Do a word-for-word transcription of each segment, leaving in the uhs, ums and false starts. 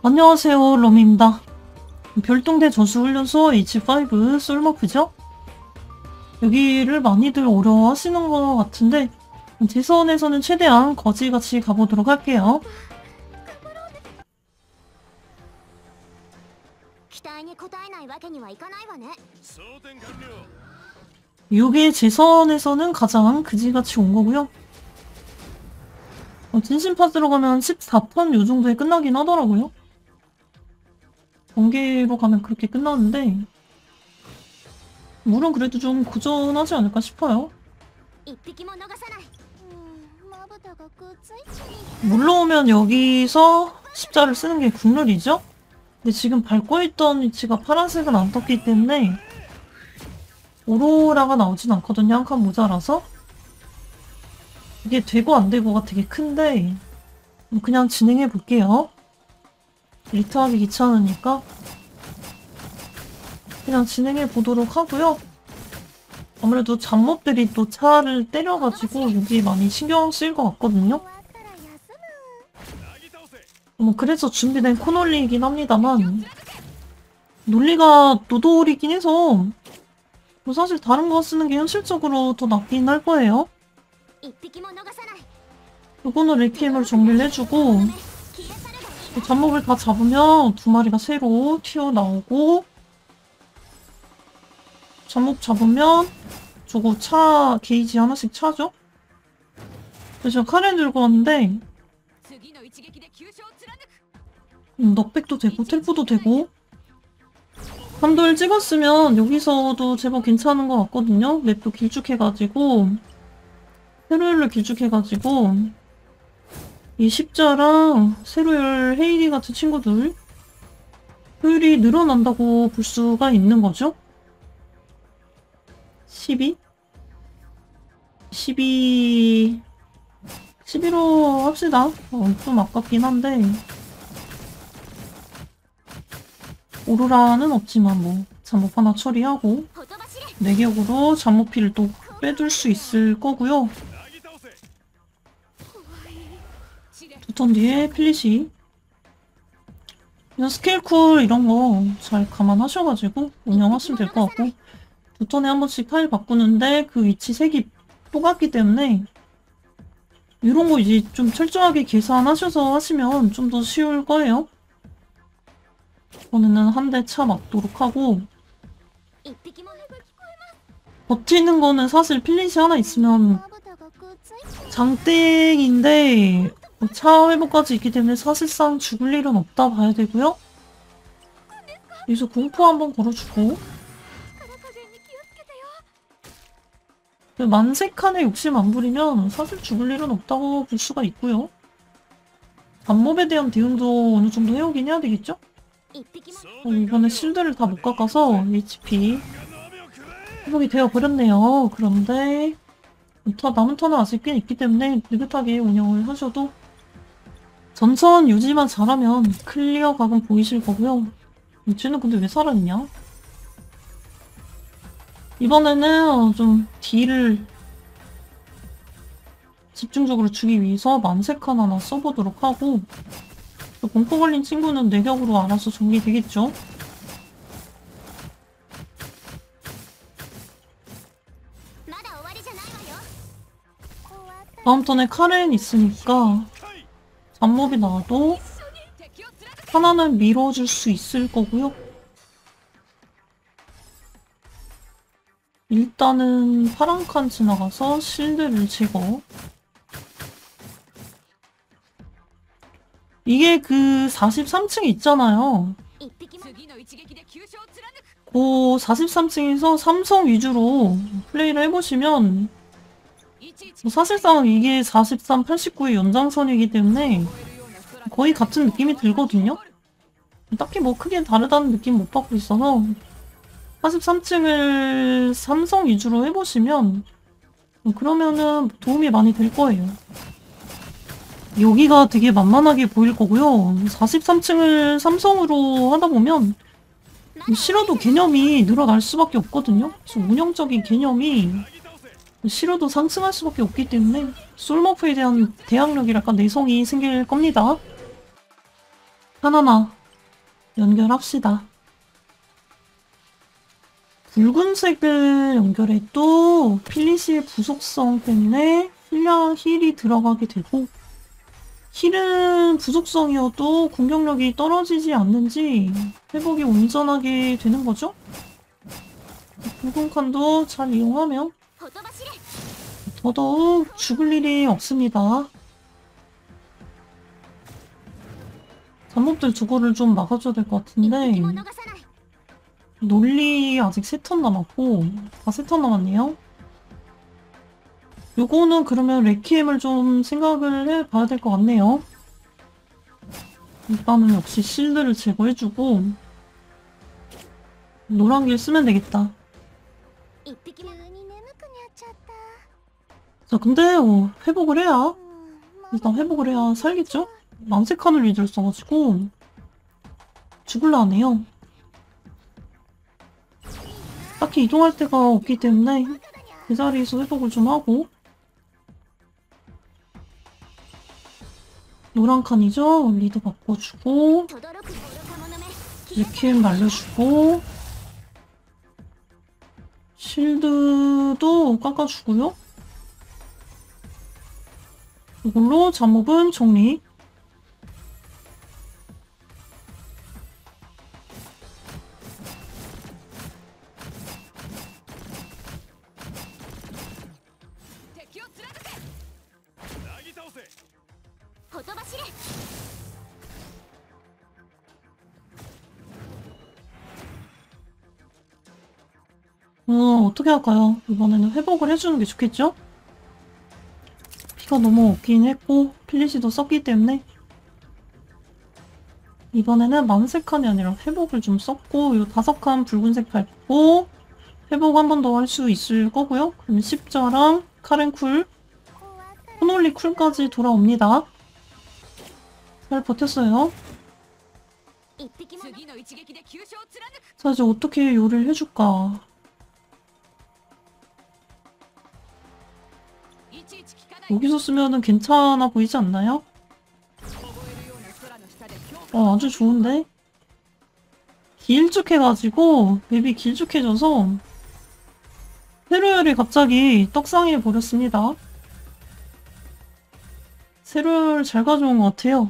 안녕하세요, 럼입니다. 별동대 전수훈련소 에이치 파이브 솔머프죠? 여기를 많이들 어려워하시는 것 같은데 지선에서는 최대한 거지같이 가보도록 할게요. 요게 지선에서는 가장 그지같이 온 거고요. 어, 진심파 들어가면 십사 턴 요 정도에 끝나긴 하더라고요. 번개로 가면 그렇게 끝나는데 물은 그래도 좀 고전하지 않을까 싶어요. 물러오면 여기서 십자를 쓰는 게 국룰이죠? 근데 지금 밟고 있던 위치가 파란색은 안 떴기 때문에 오로라가 나오진 않거든요. 한 칸 모자라서. 이게 되고 안 되고가 되게 큰데 그냥 진행해 볼게요. 리트하기 귀찮으니까 그냥 진행해 보도록 하고요. 아무래도 잡몹들이 또 차를 때려가지고 여기 많이 신경 쓰일 것 같거든요. 뭐 그래서 준비된 코놀리이긴 합니다만 논리가 노돌이긴 해서 뭐 사실 다른 거 쓰는 게 현실적으로 더 낫긴 할 거예요. 요거는 레퀴엠으로 정리를 해주고 잡몹을 다 잡으면 두 마리가 새로 튀어나오고 잡몹 잡으면 저거 차 게이지 하나씩 차죠? 그래서 카레 들고 왔는데 음, 넉백도 되고 텔포도 되고 감도를 찍었으면 여기서도 제법 괜찮은 것 같거든요. 맵도 길쭉해가지고 세로율로 길쭉해가지고 이 십자랑 세로율 헤이리 같은 친구들 효율이 늘어난다고 볼 수가 있는 거죠. 십이? 십이... 십이로 합시다. 어, 좀 아깝긴 한데 오로라는 없지만 뭐 잠못 하나 처리하고 내격으로 잠못피를 또 빼둘 수 있을 거고요. 두 턴 뒤에 필리시 그냥 스케일쿨 이런 거 잘 감안하셔가지고 운영하시면 될 것 같고 두 턴에 한 번씩 파일 바꾸는데 그 위치 색이 똑같기 때문에 이런 거 이제 좀 철저하게 계산하셔서 하시면 좀 더 쉬울 거예요. 이번에는 한 대 차 막도록 하고 버티는 거는 사실 필릿이 하나 있으면 장땡인데 차 회복까지 있기 때문에 사실상 죽을 일은 없다 봐야 되고요. 여기서 공포 한번 걸어주고 만세칸에 욕심 안 부리면 사실 죽을 일은 없다고 볼 수가 있고요. 잡몹에 대한 대응도 어느 정도 해오긴 해야 되겠죠? 어, 이번에 실드를 다 못 깎아서 에이치피 회복이 되어버렸네요. 그런데 더 남은 턴은 아직 꽤 있기 때문에 느긋하게 운영을 하셔도 전선 유지만 잘하면 클리어 각은 보이실 거고요. 쟤는 근데 왜 살아있냐? 이번에는 좀 딜을 집중적으로 주기 위해서 만세칸 하나 써보도록 하고 공포 걸린 친구는 내격으로 알아서 정리되겠죠? 다음 턴에 카렌 있으니까 잡몹이 나와도 하나는 밀어줄 수 있을 거고요. 일단은 파란 칸 지나가서 실드를 제거. 이게 그 사십삼 층 있잖아요. 그 사십삼 층에서 삼성 위주로 플레이를 해보시면 사실상 이게 사십삼, 팔십구의 연장선이기 때문에 거의 같은 느낌이 들거든요. 딱히 뭐 크게 다르다는 느낌 못 받고 있어서 사십삼 층을 삼성 위주로 해보시면 그러면은 도움이 많이 될 거예요. 여기가 되게 만만하게 보일 거고요. 사십삼 층을 삼성으로 하다 보면 싫어도 개념이 늘어날 수밖에 없거든요. 그래서 운영적인 개념이 싫어도 상승할 수밖에 없기 때문에 솔머프에 대한 대항력이랄까 내성이 생길 겁니다. 하나하나 연결합시다. 붉은색을 연결해도 필리시의 부속성 때문에 힐량 힐이 들어가게 되고, 힐은 부속성이어도 공격력이 떨어지지 않는지 회복이 온전하게 되는 거죠? 붉은 칸도 잘 이용하면 더더욱 죽을 일이 없습니다. 잡몹들 저거를 좀 막아줘야 될 것 같은데, 논리 아직 세 턴 남았고, 다 세 턴 남았네요. 요거는 그러면 레퀴엠을 좀 생각을 해봐야 될 것 같네요. 일단은 역시 실드를 제거해주고 노란 길 쓰면 되겠다. 자, 근데 어, 회복을 해야 일단 회복을 해야 살겠죠? 만세칸을 위주로 써가지고 죽을라 하네요. 딱히 이동할 데가 없기 때문에 그 자리에서 회복을 좀 하고, 노란 칸이죠? 리드 바꿔주고, 레퀴엠 날려주고, 실드도 깎아주고요. 이걸로 잡몹은 정리. 어, 어떻게 할까요? 이번에는 회복을 해주는 게 좋겠죠? 피가 너무 없긴 했고 필리시도 썼기 때문에 이번에는 만색 칸이 아니라 회복을 좀 썼고, 이 다섯 칸 붉은색 밟고 회복 한 번 더 할 수 있을 거고요. 그럼 십자랑 카렌쿨, 호놀리 쿨까지 돌아옵니다. 잘 버텼어요. 자, 이제 어떻게 요리를 해줄까? 여기서 쓰면은 괜찮아 보이지 않나요? 어, 아주 좋은데? 길쭉해가지고 맵이 길쭉해져서 세로열이 갑자기 떡상해 버렸습니다. 세로열 잘 가져온 것 같아요.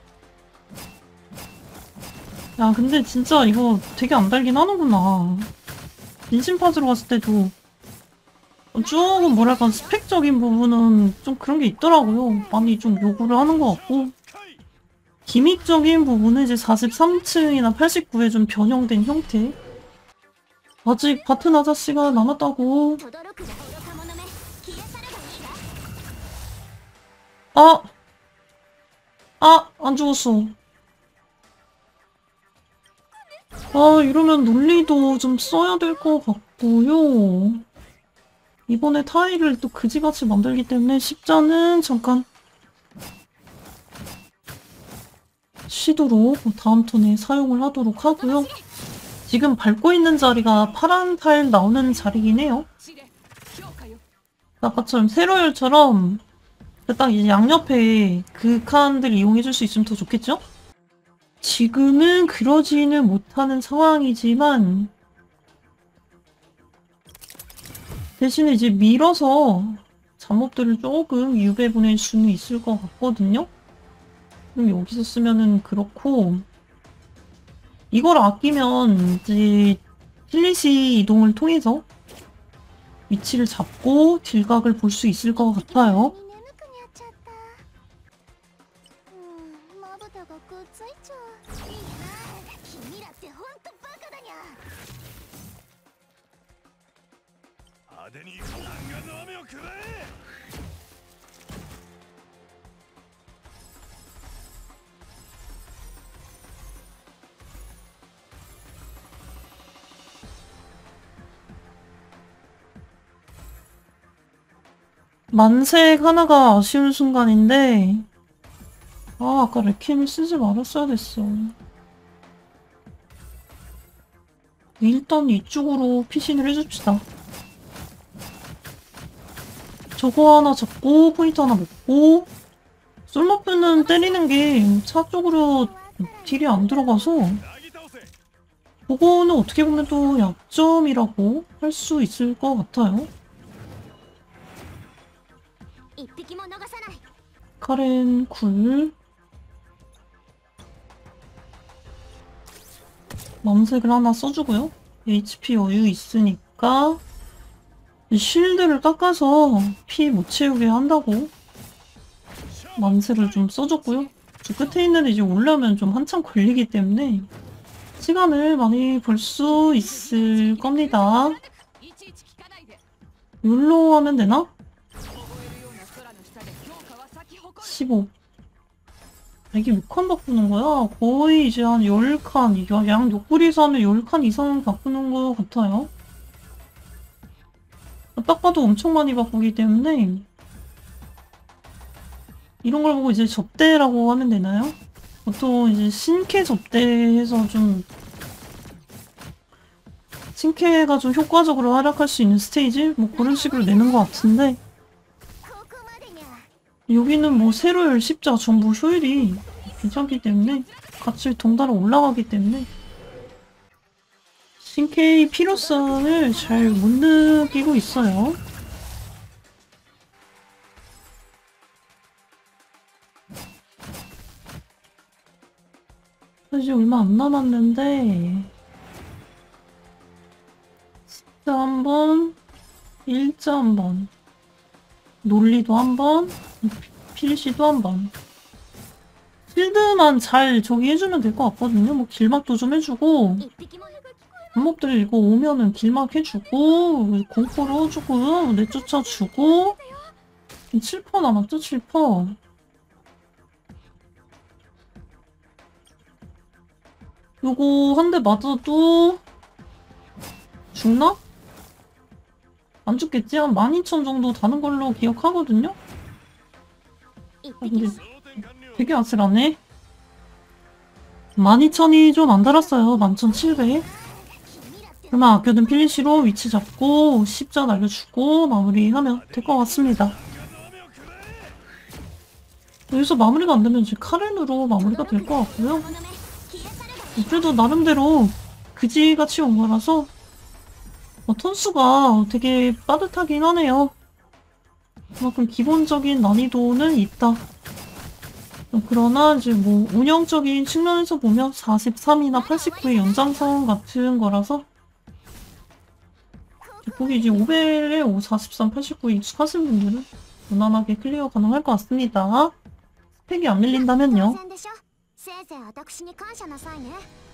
야, 근데 진짜 이거 되게 안 달긴 하는구나. 인심파즈로 갔을 때도 조금 뭐랄까 스펙적인 부분은 좀 그런 게 있더라고요. 많이 좀 요구를 하는 것 같고, 기믹적인 부분은 이제 사십삼 층이나 팔십구에 좀 변형된 형태. 아직 바튼 아저씨가 남았다고. 아! 아! 안 죽었어. 아, 이러면 논리도 좀 써야 될 것 같고요. 이번에 타일을 또 그지같이 만들기 때문에 십자는 잠깐 쉬도록 다음 턴에 사용을 하도록 하고요. 지금 밟고 있는 자리가 파란 타일 나오는 자리긴 해요. 아까처럼 세로열처럼 딱 이제 양옆에 그 칸들 이용해줄 수 있으면 더 좋겠죠? 지금은 그러지는 못하는 상황이지만 대신에 이제 밀어서 잡몹들을 조금 유배보낼 수는 있을 것 같거든요? 그럼 여기서 쓰면은 그렇고, 이걸 아끼면 이제 필리시 이동을 통해서 위치를 잡고 딜각을 볼 수 있을 것 같아요. 만색 하나가 아쉬운 순간인데, 아, 아까 레퀴엠을 쓰지 말았어야 됐어. 일단 이쪽으로 피신을 해줍시다. 저거 하나 잡고 포인트 하나 먹고, 솔머프는 때리는 게 차 쪽으로 딜이 안 들어가서 그거는 어떻게 보면 또 약점이라고 할 수 있을 것 같아요. 카렌 굴 맘색을 하나 써주고요. 에이치피 여유 있으니까 쉴드를 깎아서 피 못 채우게 한다고 맘색을 좀 써줬고요. 저 끝에 있는 애 이제 올라오면 좀 한참 걸리기 때문에 시간을 많이 볼 수 있을 겁니다. 율로 하면 되나? 십오. 이게 몇 칸 바꾸는 거야? 거의 이제 한 열 칸, 이게 양 옆구리에서 하면 열 칸 이상 바꾸는 것 같아요. 딱 봐도 엄청 많이 바꾸기 때문에 이런 걸 보고 이제 접대라고 하면 되나요? 보통 이제 신캐 접대해서 좀 신캐가 좀 효과적으로 활약할 수 있는 스테이지? 뭐 그런 식으로 내는 것 같은데 여기는 뭐 새로 열 십자 전부 효율이 괜찮기 때문에 같이 동달아 올라가기 때문에 신캐의 필요성을 잘 못 느끼고 있어요. 이제 얼마 안 남았는데 십자 한 번, 일자 한 번, 논리도 한 번, 필시도 한 번. 필드만 잘 저기 해주면 될 것 같거든요. 뭐 길막도 좀 해주고 반목들 이거 오면은 길막 해주고 공포로 조금 내쫓아주고 칠 퍼센트 남았죠? 칠 퍼센트. 요거 한 대 맞아도 죽나? 안 죽겠지? 한 만 이천 정도 다는 걸로 기억하거든요? 아, 근데 되게 아슬하네. 만 이천이 좀 안 달았어요. 만 천칠백. 얼마 아껴둔 필리시로 위치 잡고 십자 날려주고 마무리하면 될 것 같습니다. 여기서 마무리가 안 되면 이제 카렌으로 마무리가 될 것 같고요. 그래도 나름대로 그지같이 온 거라서 어, 턴수가 되게 빠듯하긴 하네요. 그만큼 기본적인 난이도는 있다. 어, 그러나 이제 뭐 운영적인 측면에서 보면 사십삼이나 팔십구의 연장선 같은 거라서 거기 이제 오벨에 사십삼, 팔십구에 익숙하신 분들은 무난하게 클리어 가능할 것 같습니다. 스펙이 안 밀린다면요.